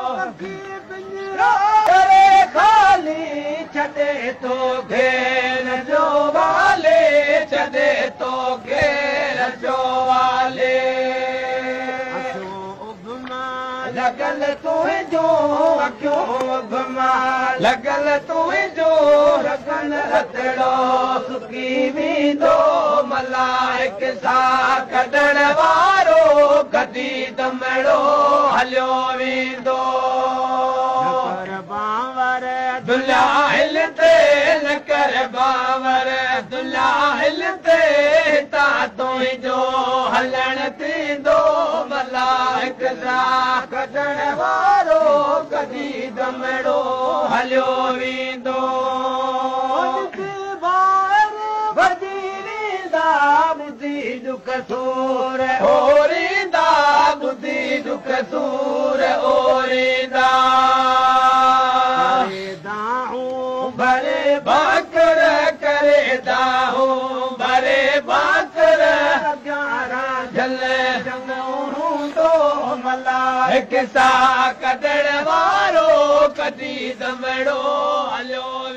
करे खाली छॾे तो घेर जो वाले छॾे तो घेर जो वाले लगल तुंहिंजो अखियूं घुमा लगल तुंहिंजो रगन रतड़ो सुकी वेंदो मलाइक सां कढण वारो कढी दमड़ो हलियो वेंदो दुल्हा हिल ते न कर बावर दुल्हा हिल ते हितां तुंहिंजो हलण थींदो मलाइक सां कढण वारो कढी दमड़ो हलियो वेंदो बुद्धि दुख सूर ओरींदा बुद्धि दुख सूर ओरींदा भरे बाकर करे दाहू भरे बाकर जल हूंदो मलाइक सां कढण वारो कढी दमड़ो हलियो